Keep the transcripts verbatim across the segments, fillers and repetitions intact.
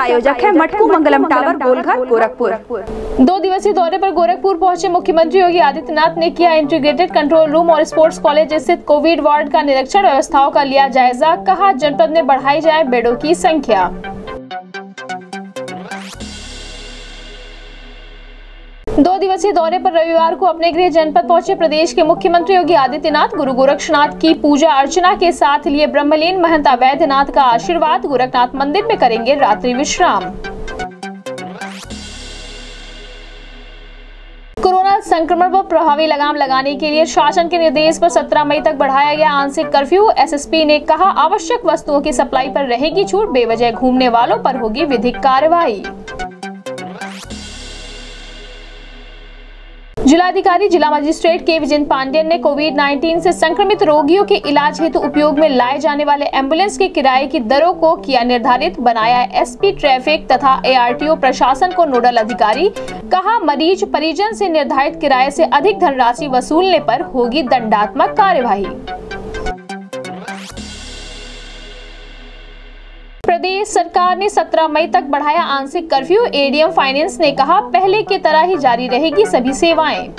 प्रायोजक है मटकू मंगलम टावर, गोलघर, गोरखपुर। दो दिवसीय दौरे पर गोरखपुर पहुंचे मुख्यमंत्री योगी आदित्यनाथ ने किया इंटीग्रेटेड कंट्रोल रूम और स्पोर्ट्स कॉलेज स्थित कोविड वार्ड का निरीक्षण, व्यवस्थाओं का लिया जायजा। कहा जनपद में बढ़ाई जाए बेडों की संख्या। दो दिवसीय दौरे पर रविवार को अपने गृह जनपद पहुंचे प्रदेश के मुख्यमंत्री योगी आदित्यनाथ गुरु गोरक्षनाथ की पूजा अर्चना के साथ लिए ब्रह्मलीन महंत वैद्यनाथ का आशीर्वाद। गोरखनाथ मंदिर में करेंगे रात्रि विश्राम। कोरोना संक्रमण पर प्रभावी लगाम लगाने के लिए शासन के निर्देश पर सत्रह मई तक बढ़ाया गया आंशिक कर्फ्यू। एसएसपी ने कहा आवश्यक वस्तुओं की सप्लाई पर रहेगी छूट, बेवजह घूमने वालों पर होगी विधिक कार्रवाई। जिलाधिकारी जिला मजिस्ट्रेट के विजय पांडेयन ने कोविड नाइन्टीन से संक्रमित रोगियों के इलाज हेतु उपयोग में लाए जाने वाले एम्बुलेंस के किराए की दरों को किया निर्धारित, बनाया एसपी ट्रैफिक तथा एआरटीओ प्रशासन को नोडल अधिकारी। कहा मरीज परिजन से निर्धारित किराए से अधिक धनराशि वसूलने पर होगी दंडात्मक कार्यवाही। प्रदेश सरकार ने सत्रह मई तक बढ़ाया आंशिक कर्फ्यू। एडीएम फाइनेंस ने कहा पहले की तरह ही जारी रहेगी सभी सेवाएं।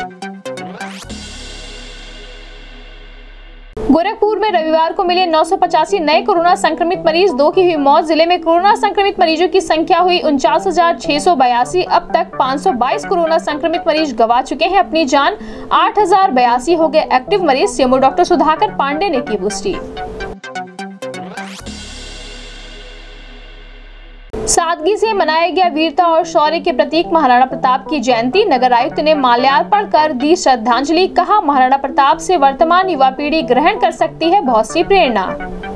गोरखपुर में रविवार को मिले नौ सौ पचासी नए कोरोना संक्रमित मरीज, दो की हुई मौत। जिले में कोरोना संक्रमित मरीजों की संख्या हुई उनचास हजार छह सौ बयासी। अब तक पाँच सौ बाईस कोरोना संक्रमित मरीज गंवा चुके हैं अपनी जान। आठ हजार बयासी हो गए एक्टिव मरीज। सीएमओ डॉक्टर सुधाकर पांडे ने की पुष्टि। सादगी से मनाया गया वीरता और शौर्य के प्रतीक महाराणा प्रताप की जयंती। नगर आयुक्त ने माल्यार्पण कर दी श्रद्धांजलि। कहा महाराणा प्रताप से वर्तमान युवा पीढ़ी ग्रहण कर सकती है बहुत सी प्रेरणा।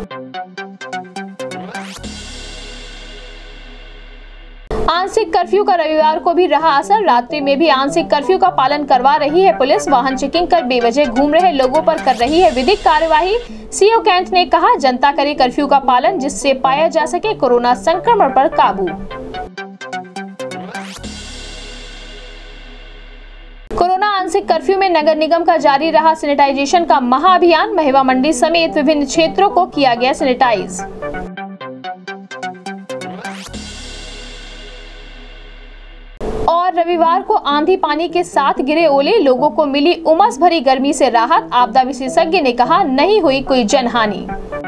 आंशिक कर्फ्यू का रविवार को भी रहा असर। रात्रि में भी आंशिक कर्फ्यू का पालन करवा रही है पुलिस। वाहन चेकिंग कर बेवजह घूम रहे लोगों पर कर रही है विधिक कार्यवाही। सीओ कैंट ने कहा जनता करे कर्फ्यू का पालन, जिससे पाया जा सके कोरोना संक्रमण पर काबू। कोरोना आंशिक कर्फ्यू में नगर निगम का जारी रहा सैनिटाइजेशन का महाअभियान। महिवा मंडी समेत विभिन्न क्षेत्रों को किया गया सैनिटाइज। और रविवार को आंधी पानी के साथ गिरे ओले, लोगों को मिली उमस भरी गर्मी से राहत। आपदा विशेषज्ञ ने कहा नहीं हुई कोई जनहानि।